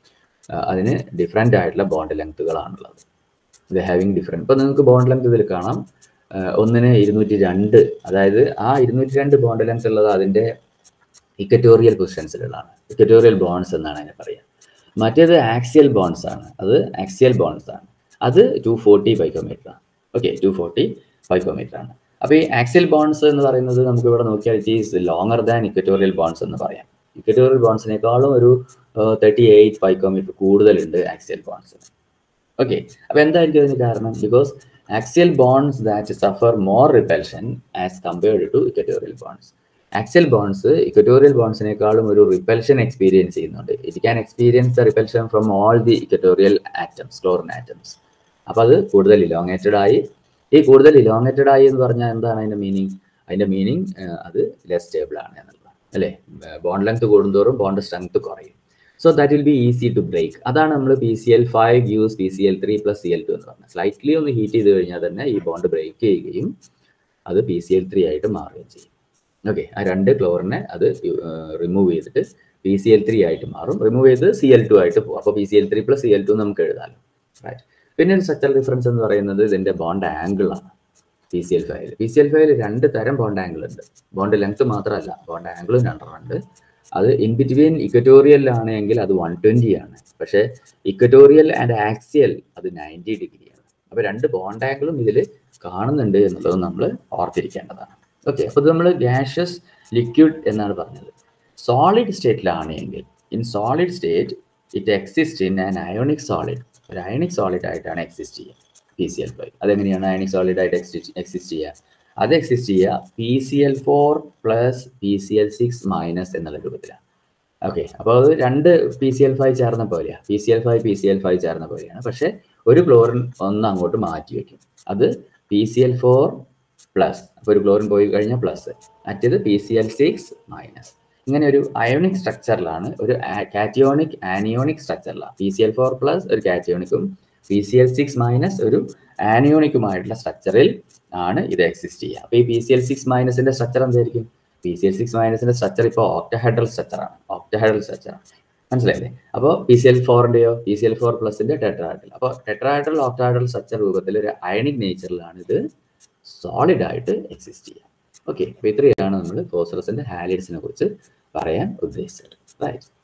അതിന് ഡിഫറെൻ്റ് ആയിട്ടുള്ള ബോണ്ട് ലെങ്ത്തുകളാണുള്ളത്. ഇത് ഹാവിങ് ഡിഫറെൻറ്റ്. ഇപ്പോൾ നിങ്ങൾക്ക് ബോണ്ട് ലെങ്ത് ഇതിൽ കാണാം, ഒന്നിന് ഇരുന്നൂറ്റി രണ്ട്, അതായത് ആ ഇരുന്നൂറ്റി രണ്ട് ബോണ്ട് ലെങ്ത് ഉള്ളത് അതിൻ്റെ ഇക്വറ്റോറിയൽ പൊസിഷൻസിലുള്ളതാണ്, ഇക്വറ്റോറിയൽ ബോണ്ട്സ് എന്നാണ് അതിനെ പറയുക. മറ്റേത് ആക്സിയൽ ബോണ്ട്സ് ആണ്, അത് ആക്സിയൽ ബോണ്ട്സ് ആണ്, അത് ടു ഫോർട്ടി പൈക്കോമീറ്റർ ആണ്. ഓക്കെ, ടു ഫോർട്ടി പൈക്കോമീറ്റർ ആണ്. അപ്പോൾ ഈ ആക്സിയൽ ബോണ്ട്സ് എന്ന് പറയുന്നത് നമുക്ക് ഇവിടെ നോക്കിയാൽ it is longer than equatorial bonds എന്ന് പറയാം. ഇക്വറ്റോറിയൽ ബോണ്ട്സിനേക്കാളും ഒരു തേർട്ടി എയ്റ്റ് പൈക്കോമീറ്റർ കൂടുതലുണ്ട് ആക്സിയൽ ബോണ്ട്സിന്. ഓക്കെ, അപ്പോൾ എന്തായിരിക്കും അതിന് കാരണം? Because axial bonds that suffer more repulsion as compared to equatorial bonds. Axial bonds equatorial ബോണ്ട്സിനേക്കാളും ഒരു റിപ്പൽഷൻ എക്സ്പീരിയൻസ് ചെയ്യുന്നുണ്ട്. It can experience the repulsion from all the equatorial atoms, chlorine atoms. അപ്പോൾ അത് കൂടുതൽ ഇലോങ്ങേറ്റഡ് ആയി. ഈ കൂടുതൽ ഇലോങ്ങേറ്റഡ് ആയി എന്ന് പറഞ്ഞാൽ എന്താണ് അതിൻ്റെ മീനിങ്? അതിൻ്റെ മീനിങ് അത് ലെസ് സ്റ്റേബിൾ ആണ് എന്നുള്ളതാണ്, അല്ലേ? ബോണ്ട് ലെങ്ത് കൂടുന്തോറും ബോണ്ട് സ്ട്രെങ്ത് കുറയും. So that will be easy to break. അതാണ് നമ്മൾ P C L five use P C L three plus C L two എന്ന് പറഞ്ഞത്. സ്ലൈറ്റ്ലി ഒന്ന് ഹീറ്റ് ചെയ്ത് കഴിഞ്ഞാൽ തന്നെ ഈ ബോണ്ട് ബ്രേക്ക് ചെയ്യുകയും അത് പി സി എൽ ത്രീ ആയിട്ട് മാറുകയും ചെയ്യും. ഓക്കെ, ആ രണ്ട് ക്ലോറിനെ അത് റിമൂവ് ചെയ്തിട്ട് പി സി എൽ ത്രീ ആയിട്ട് മാറും. റിമൂവ് ചെയ്ത് സി എൽ ടു ആയിട്ട് പോകും. അപ്പോൾ P C L three plus C L two നമുക്ക് എഴുതാമല്ലോ, റൈറ്റ്? പിന്നെ സ്ട്രക്ചറൽ ഡിഫറൻസ് എന്ന് പറയുന്നത് ഇതിൻ്റെ ബോണ്ട് ആംഗിൾ ആണ്. പി സി എൽ ഫൈവിൽ പി സി എൽ ഫൈവിൽ രണ്ട് തരം ബോണ്ട് ആംഗിൾ ഉണ്ട്. ബോണ്ട് ലെങ്ത് മാത്രമല്ല, ബോണ്ട് ആംഗിളും രണ്ടെണ്ണം ഉണ്ട്. അത് ഇൻ ബിറ്റ്വീൻ ഇക്വറ്റോറിയലിലാണെങ്കിൽ അത് വൺ ട്വൻറ്റി ആണ്, പക്ഷേ ഇക്വറ്റോറിയൽ ആൻഡ് ആക്സിയൽ അത് നയൻറ്റി ഡിഗ്രിയാണ്. അപ്പോൾ രണ്ട് ബോണ്ട് ആംഗിളും ഇതിൽ കാണുന്നുണ്ട് എന്നുള്ളത് നമ്മൾ ഓർത്തിരിക്കേണ്ടതാണ്. ഓക്കെ, അപ്പോൾ ഇത് നമ്മൾ ഗ്യാഷ്യസ് ലിക്വിഡ് എന്നാണ് പറഞ്ഞത്. സോളിഡ് സ്റ്റേറ്റിലാണെങ്കിൽ, in solid state it exist in an ionic solid. ഒരു അയോണിക് സോളിഡ് ആയിട്ടാണ് എക്സിസ്റ്റ് ചെയ്യുക പി സി എൽ ഫൈവ്. അതെങ്ങനെയാണ് അയോണിക് സോളിഡ് ആയിട്ട് എക്സിസ്റ്റ് എക്സിസ്റ്റ് ചെയ്യുക? അത് എക്സിസ്റ്റ് ചെയ്യുക P C L four plus P C L six minus എന്നുള്ള രൂപത്തിലാണ്. ഓക്കെ, അപ്പോൾ അത് രണ്ട് പി സി എൽ ഫൈവ് ചേർന്ന പോലെയാണ്, P C L five P C L five ചേർന്ന പോലെയാണ്. പക്ഷേ ഒരു ക്ലോറിൻ ഒന്ന് അങ്ങോട്ട് മാറ്റി വയ്ക്കും. അത് P C L four plus, അപ്പോൾ ഒരു ക്ലോറിൻ പോയി കഴിഞ്ഞാൽ പ്ലസ്, മറ്റേത് P C L six minus. ഇങ്ങനെ ഒരു അയോണിക് സ്ട്രക്ചറിലാണ്, ഒരു കാറ്റിയോണിക് ആനിയോണിക് സ്ട്രക്ചറിലാണ്. P C L four plus ഒരു കാറ്റിയോണിക്കും P C L six minus ഒരു ആനിയോണിക്കുമായിട്ടുള്ള സ്ട്രക്ചറിൽ ആണ് ഇത് എക്സിസ്റ്റ് ചെയ്യുക. അപ്പോൾ ഈ പി സി എൽ സിക്സ് മൈനസിന്റെ സ്ട്രക്ചർ എന്തായിരിക്കും? പി സി എൽ സിക്സ് മൈനസിന്റെ സ്ട്രക്ചർ ഇപ്പോൾ ഓക്ടഹൈഡ്രൽ സ്ട്രക്ചറാണ്, ഓക്ടഹൈഡ്രൽ സ്ട്രക്ചറാണ്, മനസ്സിലായില്ലേ? അപ്പോൾ പി സി എൽ ഫോറിന്റെയോ പി സി എൽ ഫോർ പ്ലസിന്റെ ടെട്രാഹൈഡ്രൽ. അപ്പോൾ ടെട്രാഹൈഡ്രൽ ഓക്ടഹൈഡ്രൽ സ്ട്രക്ചർ രൂപത്തിൽ ഒരു അയണിക് നേച്ചറിലാണ് ഇത് സോളിഡ് ആയിട്ട് എക്സിസ്റ്റ് ചെയ്യുക. ഓക്കെ, അപ്പോൾ ഇത്രയാണ് നമ്മൾ ഫോസ്ഫറസിന്റെ ഹാലിഡ്സിനെ കുറിച്ച് പറയാൻ ഉദ്ദേശിച്ചത്, റൈറ്റ്?